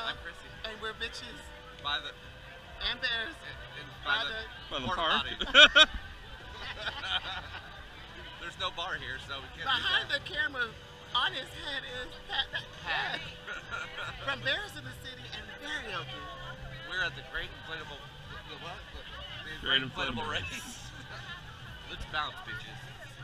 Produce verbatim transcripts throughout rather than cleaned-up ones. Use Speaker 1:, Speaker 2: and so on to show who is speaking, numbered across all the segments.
Speaker 1: I'm Chrissy.
Speaker 2: And we're bitches.
Speaker 1: By the...
Speaker 2: And bears.
Speaker 1: And, and by, by the...
Speaker 3: By the park.
Speaker 1: There's no bar here, so we can't
Speaker 2: Behind
Speaker 1: do that.
Speaker 2: the camera, on his head is Pat. Pat. From Bears in the City and Karaoke.
Speaker 1: We're at the Great Inflatable... The what? The, the
Speaker 3: Great
Speaker 1: Great Inflatable,
Speaker 3: Inflatable
Speaker 1: Race. Let's bounce, bitches.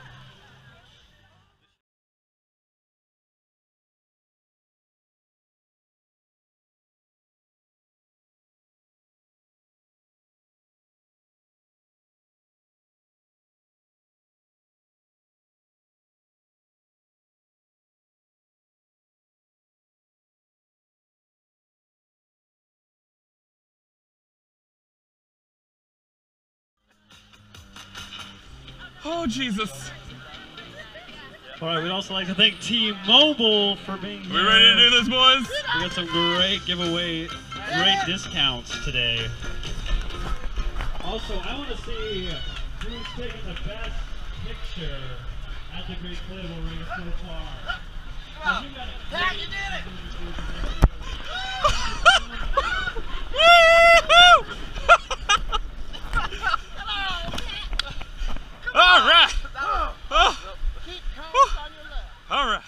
Speaker 3: Oh, Jesus.
Speaker 4: All right, we'd also like to thank T-Mobile for being here.
Speaker 3: We ready to do this, boys?
Speaker 4: We got some great giveaway, great discounts today. Also, I want to see who's taking the best picture at the Great Inflatable Race so far.
Speaker 2: Pat, you did it!
Speaker 3: All right. Oh.
Speaker 2: Keep cones on your left.
Speaker 3: All right.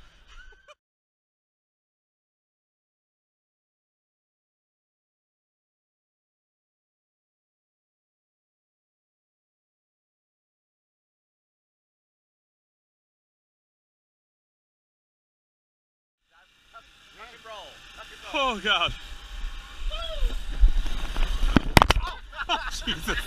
Speaker 1: Rock and roll. Rock and roll.
Speaker 3: Oh, God. Oh, Jesus.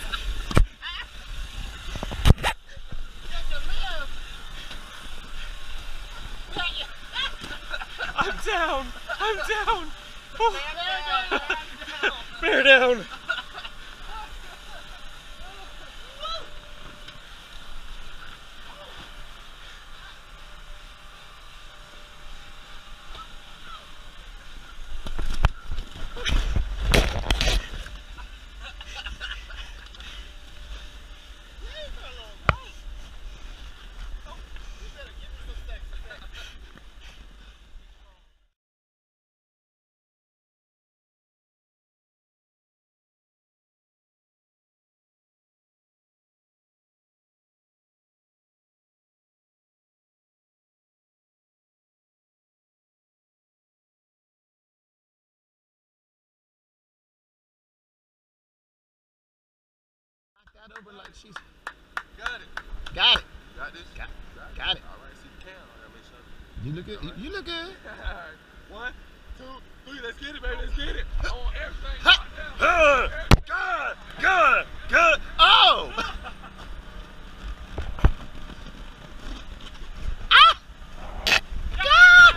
Speaker 3: I'm down. I'm down. Oh. Bear down.
Speaker 2: Got over like she's
Speaker 1: Got it.
Speaker 2: got it.
Speaker 1: Got this?
Speaker 2: Got,
Speaker 1: Got,
Speaker 2: got it.
Speaker 1: All right, see the cam. I gotta make sure.
Speaker 2: You look good. You, you look good.
Speaker 1: All right. One, two, three. Let's get it, baby. Let's get it. I want everything.
Speaker 2: Ha!
Speaker 1: Down.
Speaker 2: Good, good, good. Oh! Ah! God!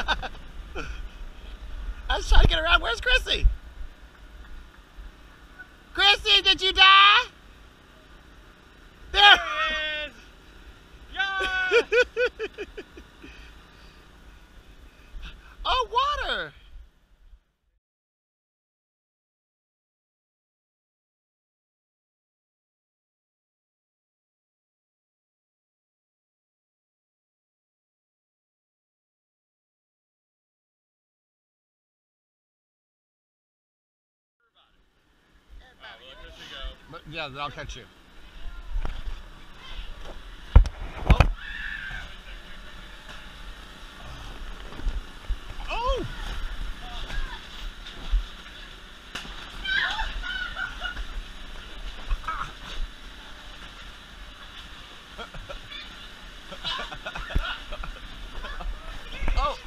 Speaker 2: I was trying to get around. Where's Chrissy? Chrissy, did you die? There.
Speaker 3: Yeah.
Speaker 2: Oh, water. But yeah, I'll catch you. Oh! Oh!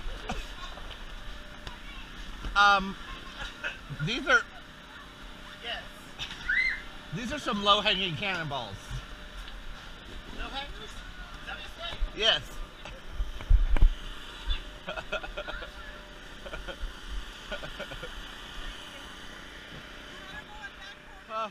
Speaker 2: Um, these are... Yes. These are some low-hanging cannonballs. Low-hangers? Is that what you say? Yes. Oh.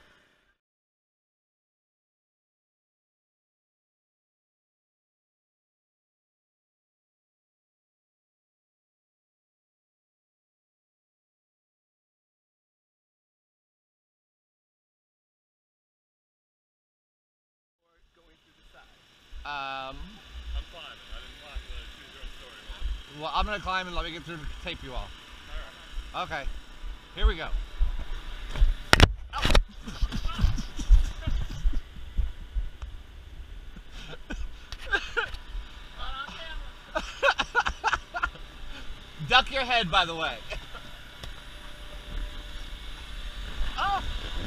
Speaker 2: Um,
Speaker 3: I'm climbing. I didn't climb the choose your own story one.
Speaker 2: well, I'm gonna climb and let me get through to tape you all.
Speaker 3: All right.
Speaker 5: Okay. Here we go. Duck your head, by the way. Oh.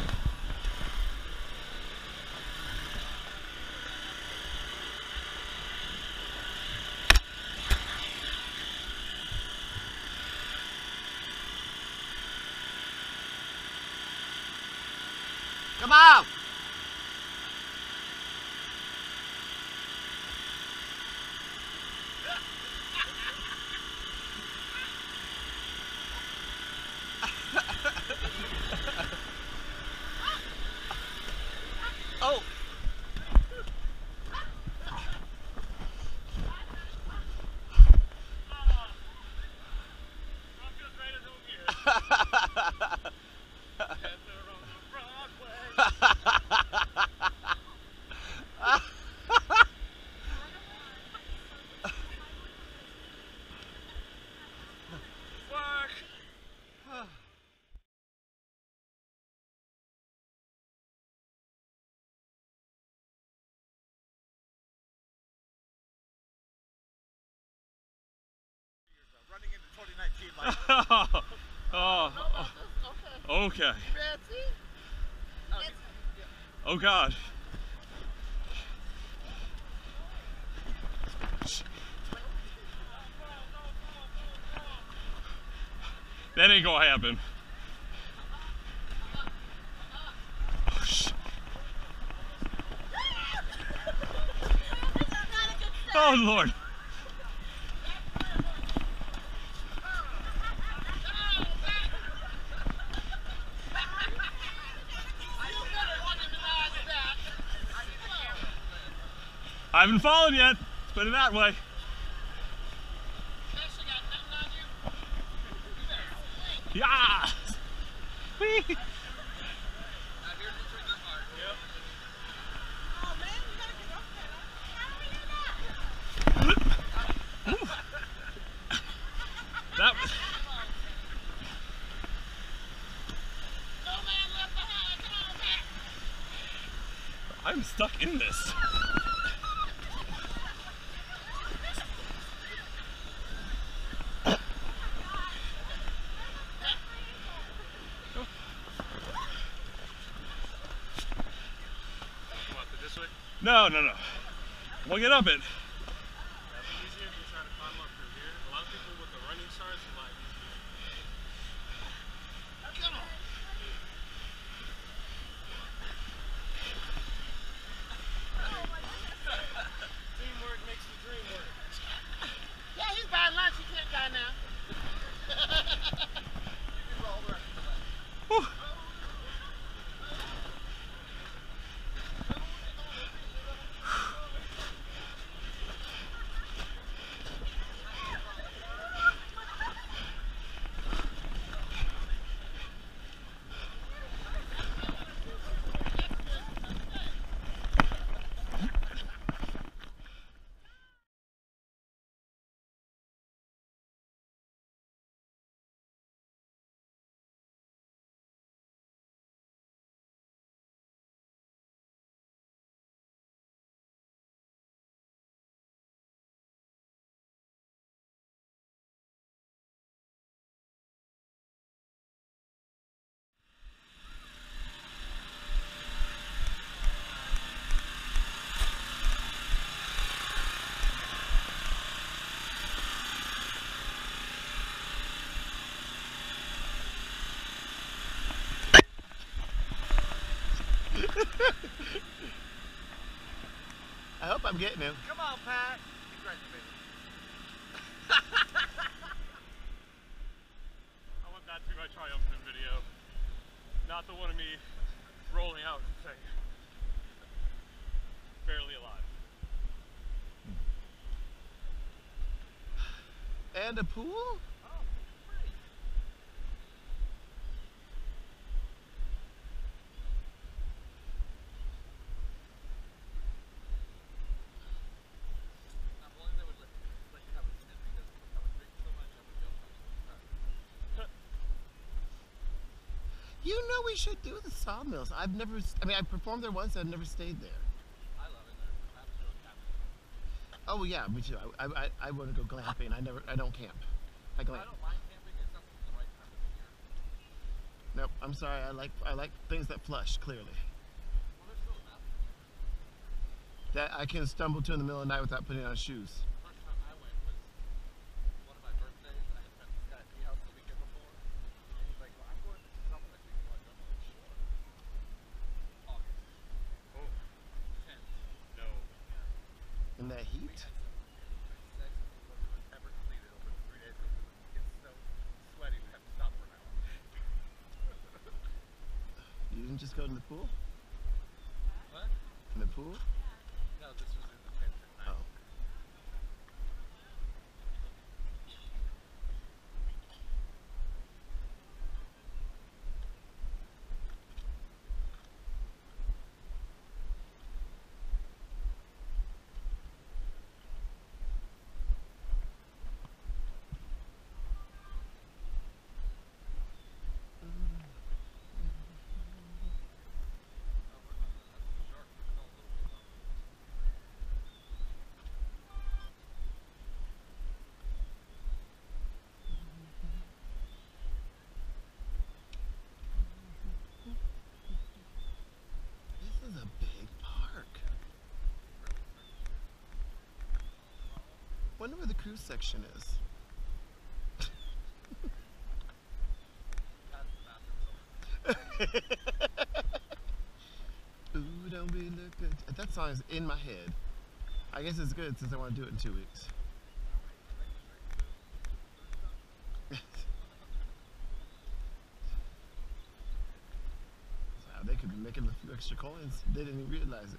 Speaker 5: Come on. Oh.
Speaker 1: Running into twenty nineteen like
Speaker 3: Oh, oh, okay. Oh God. That ain't gonna happen. Oh, shit. Oh Lord. I haven't fallen yet. Let's put it that way. Yeah. Whee. That was. I'm stuck in this. No, no, no. We'll get up it.
Speaker 1: That'd be easier if you try to climb up through here. A lot of people with the running stars are like come on. Teamwork makes the dream work.
Speaker 2: Yeah, he's buying lunch. He can't die now.
Speaker 3: Whew.
Speaker 5: I hope I'm getting him.
Speaker 1: Come on, Pat. He's right there, baby.
Speaker 3: I want that to be my triumphant video. Not the one of me rolling out and saying, barely alive.
Speaker 5: And a pool? we should do the Sawmills. I've never, I mean, I performed there once. I've never stayed there.
Speaker 1: I love it there. I have to go camping.
Speaker 5: Oh well, yeah, me too. I, I, I want to go glamping. I never, I don't camp. I
Speaker 1: I
Speaker 5: glamp.
Speaker 1: don't mind camping. It's not the right time of the year.
Speaker 5: Nope. I'm sorry. I like, I like things that flush clearly.
Speaker 1: Well, there's still enough.
Speaker 5: That I can stumble to in the middle of the night without putting on shoes.
Speaker 1: First time I went was one of my birthdays. I had met this guy at the house the weekend before. And he's like, well, I'm going to Summit next week. Well, I don't know sure. August.
Speaker 3: Oh,
Speaker 1: tenth.
Speaker 3: no.
Speaker 5: In that
Speaker 1: We
Speaker 5: heat.
Speaker 1: had some sex and it wasn't ever completed over three days because it gets so sweaty we have to stop for an hour.
Speaker 5: You didn't just go to the pool?
Speaker 1: What?
Speaker 5: In the pool?
Speaker 1: No, this was in the tent at night.
Speaker 5: Oh. This is a big park. Wonder where the cruise section is. Ooh, don't be looking. That song is in my head. I guess it's good since I want to do it in two weeks. So they could be making a few extra coins. They didn't even realize it.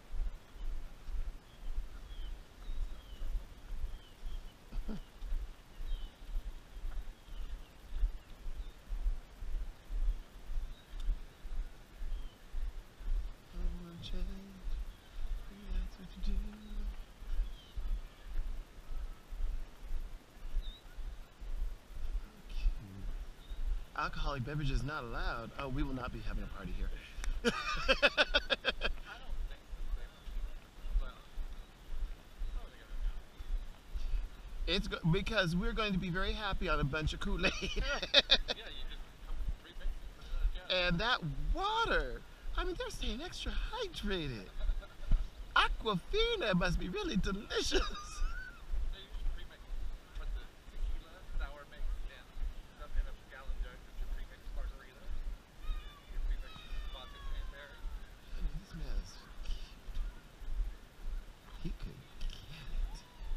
Speaker 5: Alcoholic beverages not allowed. Oh, we will not be having a party here.
Speaker 1: I don't think that they but oh, they got
Speaker 5: It's go because we're going to be very happy on a bunch of Kool-Aid.
Speaker 1: yeah, you just come with three mixes and then, yeah.
Speaker 5: And that water, I mean, they're saying extra hydrated. Aquafina must be really delicious.
Speaker 1: They use premix, but the tequila, sour mix, and stuff in a gallon jug is your premix margarita. Your premix vodka cranberry.
Speaker 5: I mean, this man is cute. He could get it.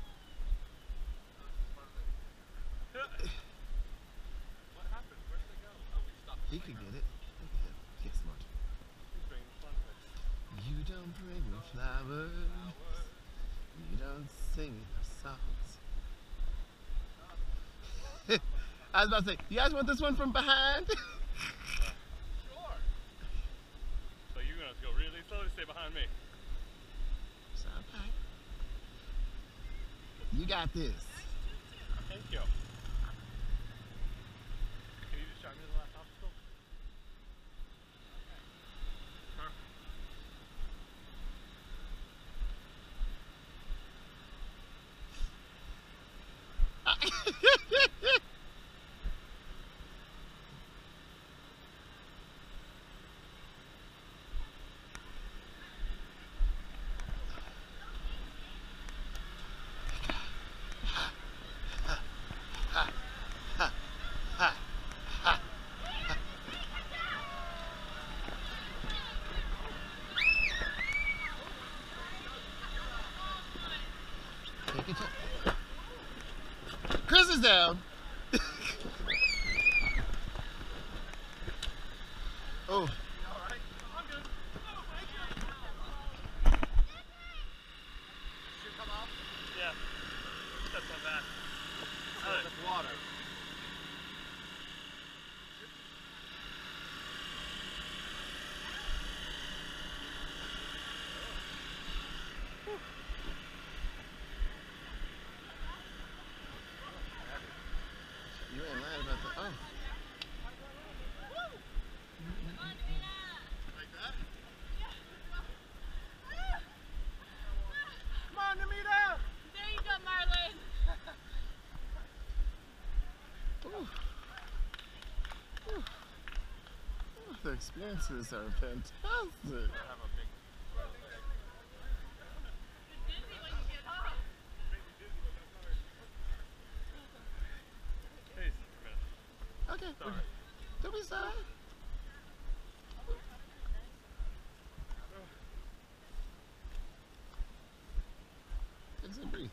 Speaker 1: What happened? Where did they go? Oh, we stopped.
Speaker 5: He could get it. Look at him. Get smart.
Speaker 3: He's bringing fun things.
Speaker 5: You don't bring me flowers. You don't sing songs. I was about to say, you guys want this one from behind?
Speaker 1: Sure.
Speaker 3: So you're gonna go really slow to stay behind me.
Speaker 5: It's okay. You got this.
Speaker 3: Thank you. Can you just drive me to the last obstacle?
Speaker 5: Take it to Chris is down. Oh.
Speaker 3: Yeah. That's not bad.
Speaker 1: Oh, that's water.
Speaker 5: You ain't lying about that. Oh. experiences are fantastic.
Speaker 3: I have a big. Hey,
Speaker 5: Okay,
Speaker 3: sorry.
Speaker 5: don't be sorry. Take a breathe.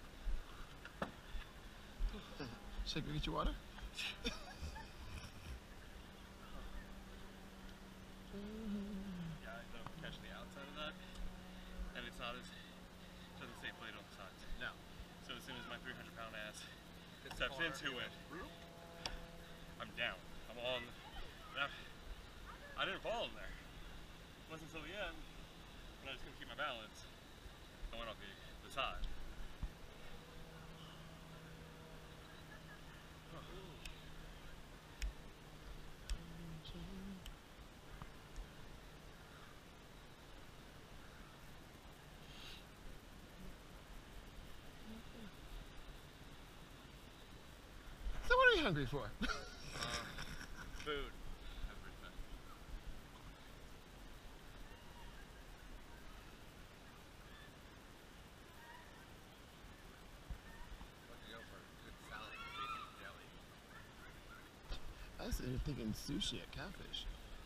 Speaker 5: Should I go get you water?
Speaker 3: Yeah, I don't catch the outside of that, and it's not as it doesn't say plate on the sides.
Speaker 1: No.
Speaker 3: So as soon as my three hundred pound ass
Speaker 1: Hits the
Speaker 3: steps
Speaker 1: corner.
Speaker 3: into it, I'm down. I'm on. I, I didn't fall in there. It wasn't until the end when I was gonna keep my balance. I went off the, the side.
Speaker 5: So what are you hungry for?
Speaker 1: Food. Everything. Looking go for a good salad with bacon and jelly.
Speaker 5: I was sitting here thinking sushi at Catfish.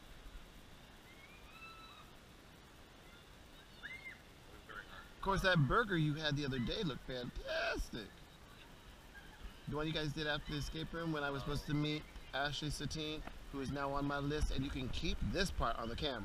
Speaker 1: We're very hungry.
Speaker 5: Of course, that burger you had the other day looked fantastic. The one you guys did after the escape room when I was supposed to meet Ashley Satine, who is now on my list, and you can keep this part on the camera.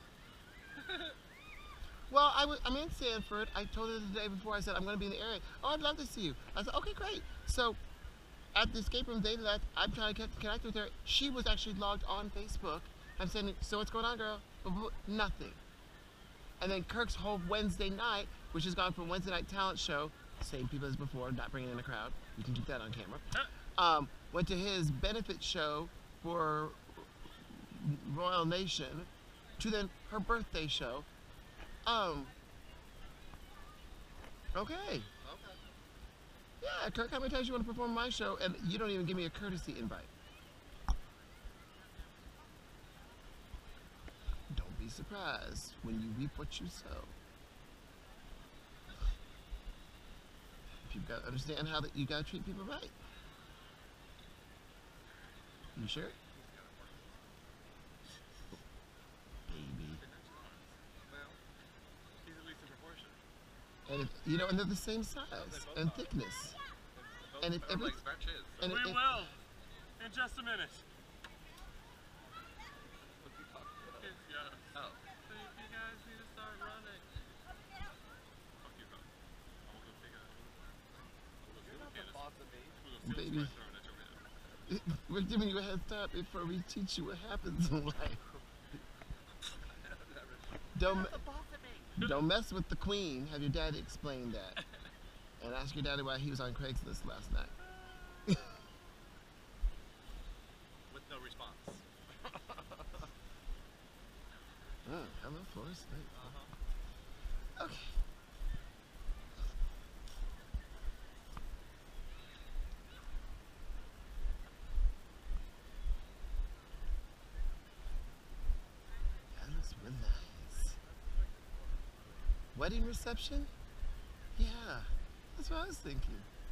Speaker 5: Well, I was, I'm in Sanford. I told her the day before, I said, I'm going to be in the area. Oh, I'd love to see you. I said, okay, great. So at the escape room, they left. I'm trying to get, connect with her. She was actually logged on Facebook. I'm saying, so what's going on, girl? Nothing. And then Kirk's whole Wednesday night, which has gone from Wednesday night talent show, same people as before, not bringing in a crowd. You can keep that on camera. Um, went to his benefit show for Royal Nation, to then her birthday show. Um, okay.
Speaker 1: Okay.
Speaker 5: Yeah, Kirk, how many times you want to perform my show and you don't even give me a courtesy invite? Don't be surprised when you reap what you sow. You've got to understand how that you got to treat people right. You sure? Baby.
Speaker 1: Well,
Speaker 3: He's at least in proportion.
Speaker 5: And if, you know, and they're the same size and thickness.
Speaker 1: both
Speaker 5: And if
Speaker 1: our
Speaker 5: every-
Speaker 1: legs match his. So
Speaker 5: and
Speaker 3: We
Speaker 5: if-
Speaker 3: will in just a minute.
Speaker 1: what's he talking about?
Speaker 3: It's, yeah.
Speaker 1: Oh.
Speaker 3: So you, you guys need to start running. Fuck you, bro. I'm gonna go take a. I'm gonna
Speaker 1: You're
Speaker 3: go
Speaker 1: not
Speaker 3: steal
Speaker 1: the
Speaker 3: Candace.
Speaker 1: boss of me.
Speaker 3: I'm gonna go steal
Speaker 5: Baby.
Speaker 3: this right throw it at your head.
Speaker 5: We're giving you a head start before we teach you what happens in life. Don't,
Speaker 2: The boss of me.
Speaker 5: don't mess with the queen. Have your daddy explain that. And ask your daddy why he was on Craigslist last night.
Speaker 1: With no response.
Speaker 5: Mm, hello, Forrest.
Speaker 1: Uh-huh.
Speaker 5: Okay. That looks real nice. Wedding reception? Yeah, that's what I was thinking.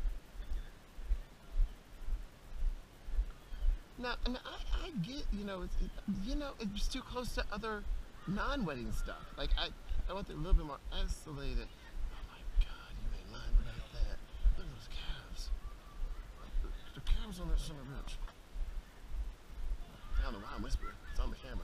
Speaker 5: Now, and I, I get, you know, it's, it, you know, it's too close to other non-wedding stuff. Like, I, I want it a little bit more isolated. Oh my God, you ain't lying about that. Look at those calves. The, the calves on that son of a bitch. I don't know why I'm whispering. It's on the camera.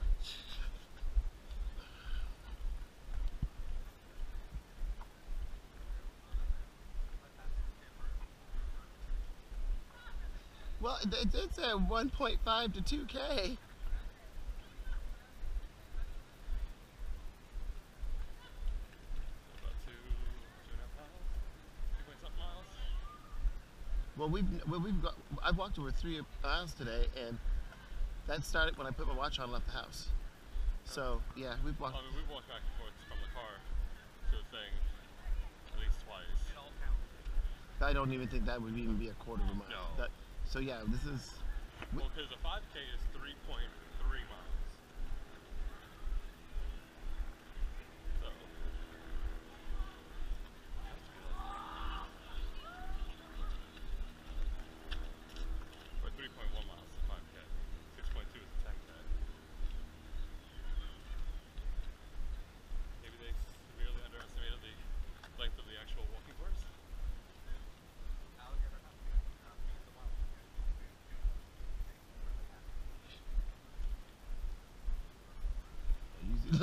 Speaker 5: Well, it, it did say one point five to two K.
Speaker 3: About two, two and a half miles. Two point something miles.
Speaker 5: Well, we've well, we've got. I've walked over three miles today, and that started when I put my watch on and left the house. So yeah, we've walked.
Speaker 3: I mean, we've walked back and forth from the car to the thing at least twice.
Speaker 1: It all counts.
Speaker 5: I don't even think that would even be a quarter of a mile.
Speaker 3: No.
Speaker 5: That, so yeah, this is.
Speaker 3: Well, because a five K is three point three miles.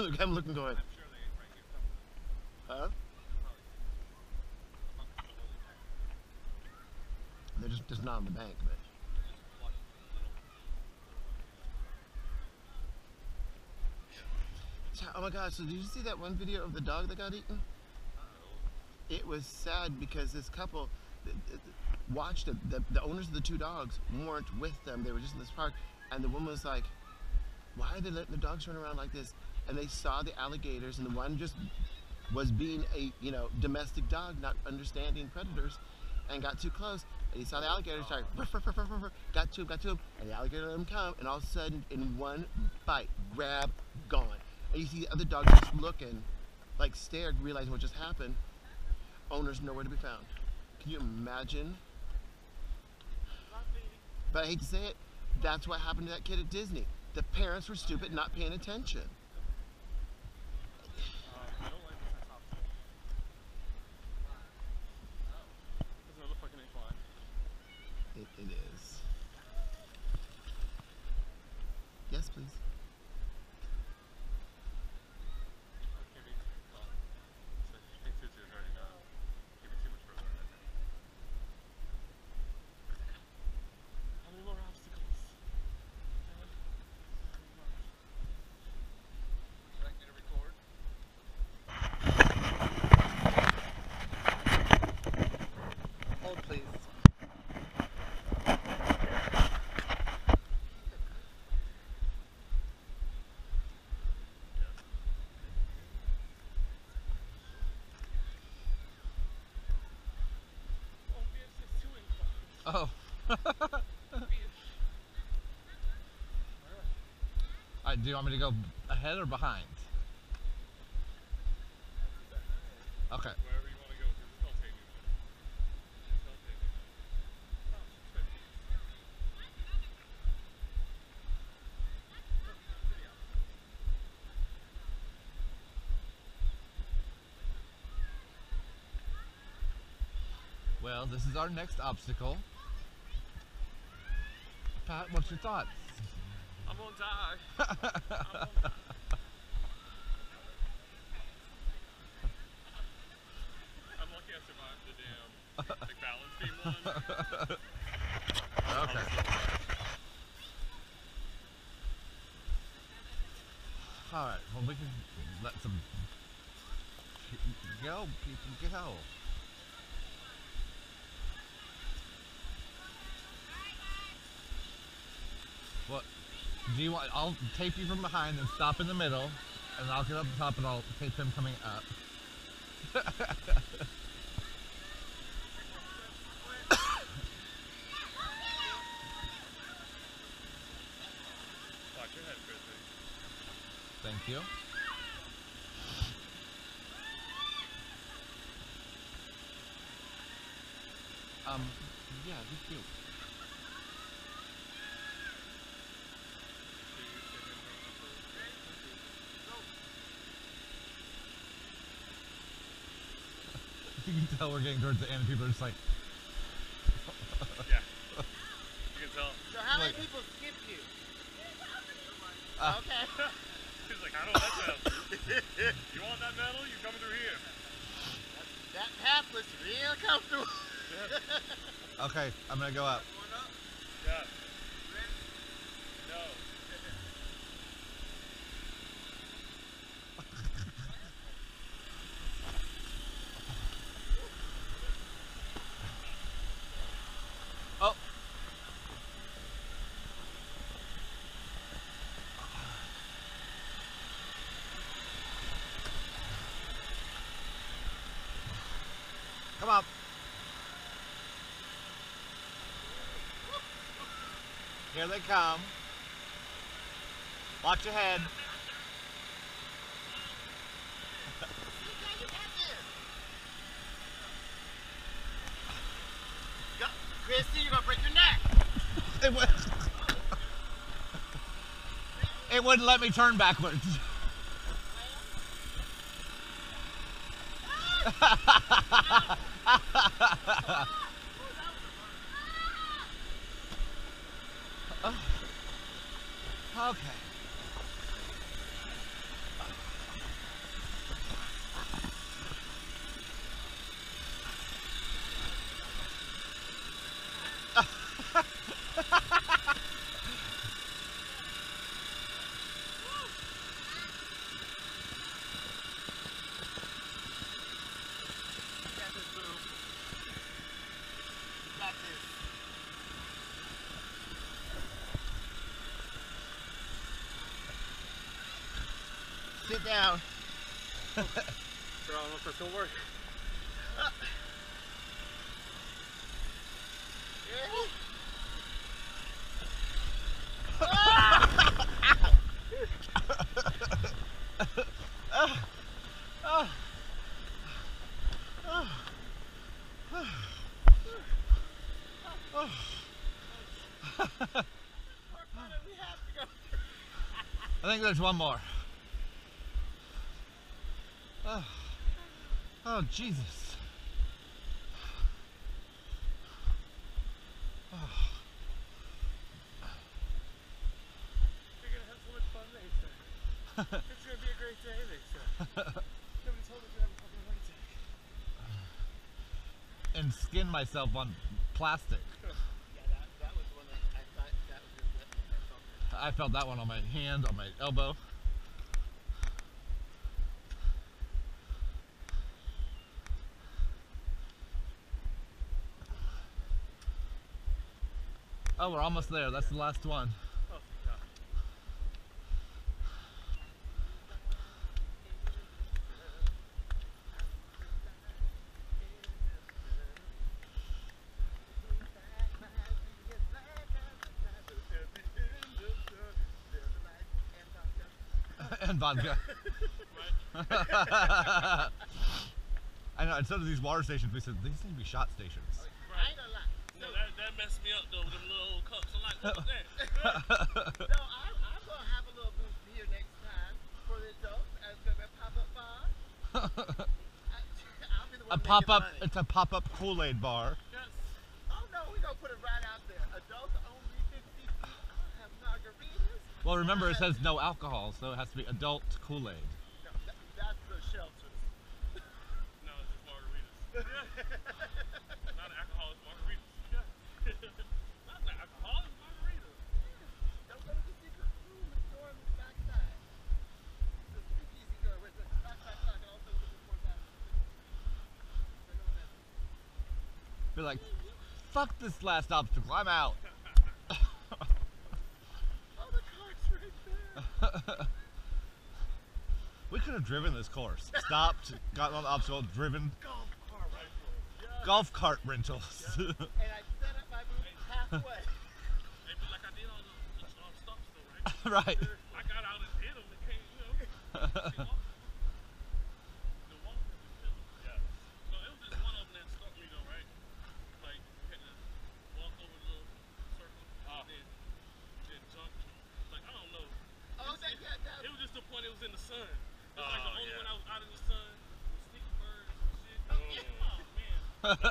Speaker 5: look, I'm looking going,
Speaker 1: I'm sure they probably give something.
Speaker 5: huh?
Speaker 1: Probably amongst the lily pad.
Speaker 5: They're just, just not on the bank, but.
Speaker 1: Just watch the little, little
Speaker 5: Oh my god, so did you see that one video of the dog that got eaten? It was sad because this couple th- th- watched it. The, the owners of the two dogs weren't with them. They were just in this park. And the woman was like, why are they letting the dogs run around like this? And they saw the alligators, and the one just was being a, you know, domestic dog, not understanding predators, and got too close. And he saw the alligator, started, ruff, ruff, ruff, ruff, ruff, got to him, got to him, and the alligator let him come, and all of a sudden, in one bite, grab, gone. And you see the other dog just looking, like stared, realizing what just happened. Owner's nowhere to be found. Can you imagine? But I hate to say it, that's what happened to that kid at Disney. The parents were stupid, not paying attention.
Speaker 3: Uh, I don't like this top school. Doesn't it look like an incline?
Speaker 5: It, it is. Yes, please.
Speaker 3: Can't be, well, so I think Tutu is already done. Can't be too much further ahead. How many more obstacles?
Speaker 1: Would you like me to record?
Speaker 2: Hold, please.
Speaker 3: Oh, B S is two inclines.
Speaker 6: Oh. Alright, do you want me to go ahead or behind? Okay.
Speaker 3: Wherever you want to go, because it's gonna take me a minute. It's gonna take me a minute. Oh, it's fifty.
Speaker 6: Well, this is our next obstacle. Pat, what's your thoughts?
Speaker 3: I'm gonna die. I'm gonna die. I'm lucky I survived the damn like, balance beam one.
Speaker 6: Okay. Alright, well we can let some go, people go. What do you want? I'll tape you from behind and stop in the middle, and I'll get up the top and I'll tape him coming up.
Speaker 3: Watch your head, Chrissy.
Speaker 6: Thank you. Um, yeah, he's cute. You can tell we're getting towards the end. People are just like,
Speaker 3: Yeah. You can tell.
Speaker 2: So how many
Speaker 6: Like-
Speaker 2: people skipped you?
Speaker 6: Uh,
Speaker 2: Okay.
Speaker 3: He's like, I know that medal. You want that medal? You coming through here.
Speaker 2: That path looks real comfortable.
Speaker 6: okay, I'm gonna go up.
Speaker 3: Yeah. No.
Speaker 6: Oh. Come on. Here they come. Watch your head.
Speaker 2: You got this. Go, Christy, you're gonna break your neck.
Speaker 6: It, would, it wouldn't let me turn backwards. Oh. Okay.
Speaker 2: got this, boo. You got this. Sit down.
Speaker 3: So I don't know if it's gonna work.
Speaker 6: I think there's one more. Oh, oh Jesus. Oh.
Speaker 3: You're gonna have so much fun, they say. It's gonna be a great day, they say. Nobody told me to have a fucking heart attack.
Speaker 6: And skin myself on plastic.
Speaker 2: Yeah, that, that was one that I thought that was just that, that felt good.
Speaker 6: I felt that one on my hand, on my elbow. Oh, we're almost there. That's the last one.
Speaker 3: Oh, God.
Speaker 6: And vodka. I know, instead of these water stations, we said these need to be shot stations.
Speaker 2: I ain't gonna lie.
Speaker 3: No, that, that messed me up though, them little old cups. I'm like, what was that?
Speaker 2: No, I'm, I'm gonna have a little booth here next time for the adults as a pop-up bar. I, I'll be the one
Speaker 6: A
Speaker 2: making
Speaker 6: pop-up,
Speaker 2: money.
Speaker 6: it's a pop-up Kool-Aid bar.
Speaker 3: Yes.
Speaker 2: Oh no, we gonna put it right out there. Adults only fifty. I'll have margaritas.
Speaker 6: Well, remember it says no alcohol, so it has to be adult Kool-Aid.
Speaker 2: No, that, that's the shelters.
Speaker 3: No, it's just margaritas. Not alcohol, it's margaritas. Not the alcohol, it's margaritas.
Speaker 2: Don't go to the secret room. The door on the back side. The speakeasy door with the back side lock and also with the four side.
Speaker 6: Be like, fuck this last obstacle, I'm out.
Speaker 2: Oh, the cart's right there.
Speaker 6: We could have driven this course. Stopped, gotten on the obstacle, driven.
Speaker 2: Golf car rental.
Speaker 6: Golf cart rentals.
Speaker 2: And I set up my booth halfway.
Speaker 3: Hey, but like I did all the, the uh, stops though, right?
Speaker 6: Right.
Speaker 3: I got out and hit them and came, you know. The walk was the killer. Yeah. No, it was just one of them that stuck me though, right? Like, you had to walk over the little circle and then, then jump. Like, I don't know.
Speaker 2: Oh, that, yeah, that.
Speaker 3: It was just the point it was in the sun. It was like the
Speaker 6: Oh,
Speaker 3: only
Speaker 6: yeah.
Speaker 3: when I was out in the sun, with sneaky birds and shit.
Speaker 2: Oh, yeah.
Speaker 3: Oh, man.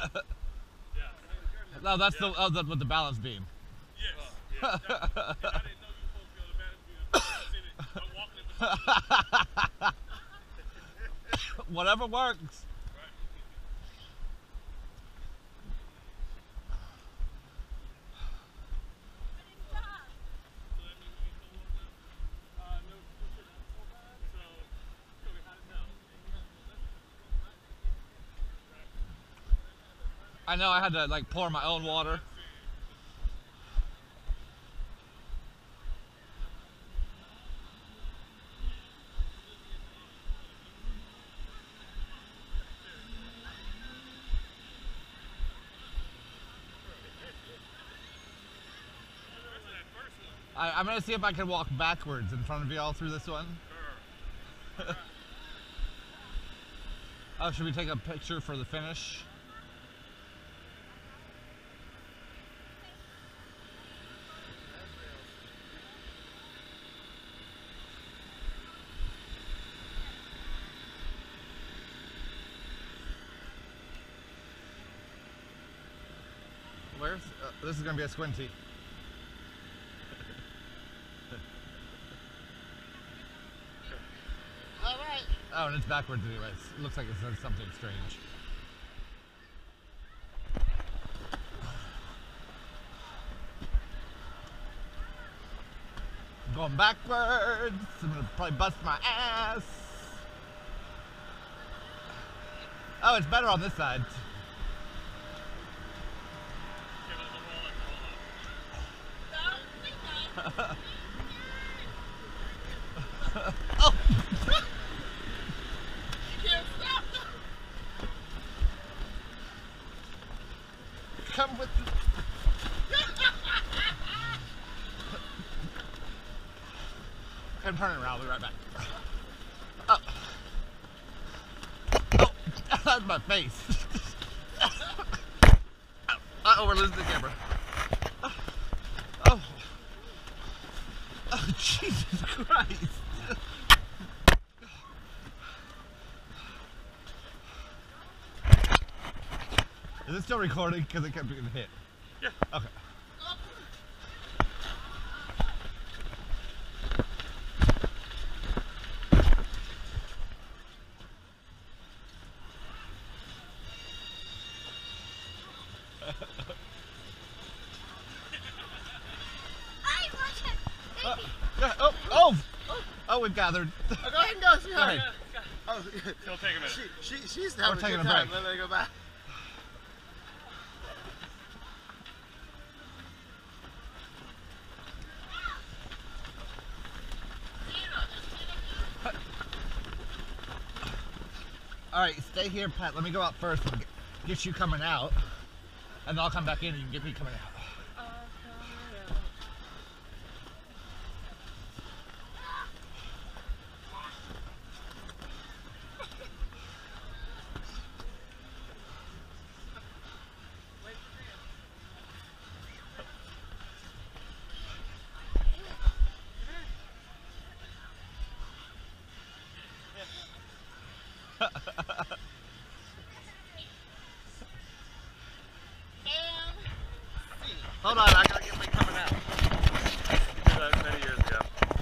Speaker 3: Yeah.
Speaker 6: No, that's the, oh, the with the balance beam.
Speaker 3: Yes. Yeah. That, and I didn't know you were supposed to be on the battlefield. I seen it. I'm walking in between.
Speaker 6: Whatever works.
Speaker 3: Right. So that means we can go on now? Uh, no, so, so we had it now.
Speaker 6: I know I had to like pour my own water. I, I'm gonna see if I can walk backwards in front of you all through this one. Oh, should we take a picture for the finish? Where's uh, this is gonna be a squinty.
Speaker 2: All right.
Speaker 6: Oh, and it's backwards anyways. It looks like it says something strange. going backwards. I'm gonna probably bust my ass. Oh, it's better on this side. Oh!
Speaker 2: You can't stop.
Speaker 6: Come with me. I'm turning around. I'll be right back. Oh. Oh, that's my face. Uh oh, we're losing the camera. Oh. Oh, oh Jesus Christ. Is it still recording? Because it kept getting hit.
Speaker 3: Yeah.
Speaker 6: Okay. Uh, yeah, oh, oh, oh, we've gathered.
Speaker 2: Oh, go ahead and go, sweetheart.
Speaker 6: Hey.
Speaker 2: Oh,
Speaker 3: It'll take a minute.
Speaker 2: she, she, she's having
Speaker 6: We're taking
Speaker 2: a good
Speaker 6: a
Speaker 2: time.
Speaker 6: break.
Speaker 2: Let me go back.
Speaker 6: All right, stay here, Pat. Let me go out first and get, get you coming out, and then I'll come back in and you can get me coming out. Hold on, I gotta get me coming out.
Speaker 3: You did that many years ago.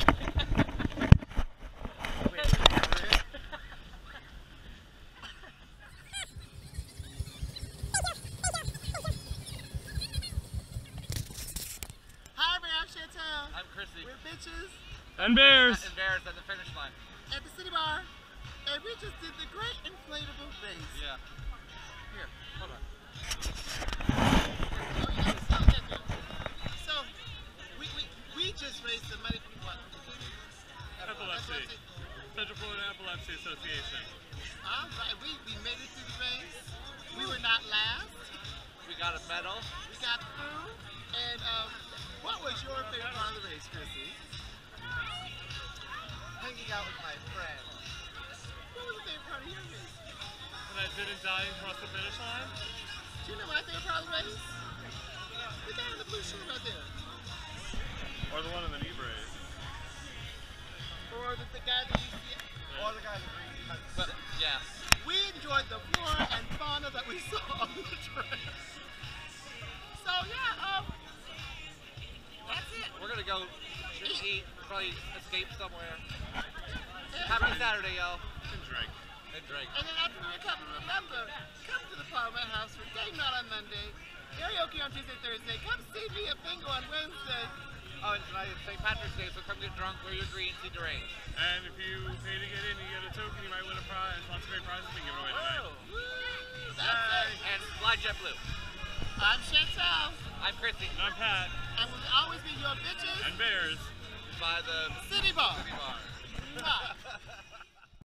Speaker 2: Hi, everybody. I'm Chantel.
Speaker 1: I'm Chrissy.
Speaker 2: We're bitches
Speaker 3: And bears.
Speaker 1: Embarrassed at the finish line.
Speaker 2: at the City Bar, and we just did the great inflatable base.
Speaker 1: Yeah. Here, hold on.
Speaker 2: So, we, we, we just raised some money for what?
Speaker 3: Epilepsy. Central Florida Epilepsy Association.
Speaker 2: All right, we, we made it through the race. We were not last.
Speaker 1: We got a medal.
Speaker 2: We got through. And um, what was your favorite part of the race, Chrissy?
Speaker 1: Hanging out with my friends.
Speaker 2: What was the favorite part of your race?
Speaker 3: When I didn't die and cross the finish line.
Speaker 2: Do you know my favorite part of the race? The guy in the blue shirt right there.
Speaker 3: Or the one in the knee brace.
Speaker 2: Or the, the guy that you see.
Speaker 1: Or the guy in the green. But, yeah.
Speaker 2: We enjoyed the flora and fauna that we saw on the trail. So yeah, um, that's it.
Speaker 1: We're gonna go eat, probably escape somewhere. Happy Saturday, y'all.
Speaker 3: And drink.
Speaker 1: And drink.
Speaker 2: And then after we come, remember, come to the Parliament House for game night on Monday, karaoke on Tuesday, Thursday. Come see me at Bingo on Wednesday.
Speaker 1: Oh, and tonight is Saint Patrick's Day, so come get drunk, wear your green, see the rain.
Speaker 3: And if you pay to get in, you get a token, you might win a prize. Lots of great prizes being given away tonight.
Speaker 2: Woo! That's it.
Speaker 1: And fly JetBlue.
Speaker 2: I'm Chantel,
Speaker 1: I'm Chrissy.
Speaker 3: And I'm Pat.
Speaker 2: and we'll always be your bitches
Speaker 3: And bears.
Speaker 1: By the
Speaker 2: City Bar.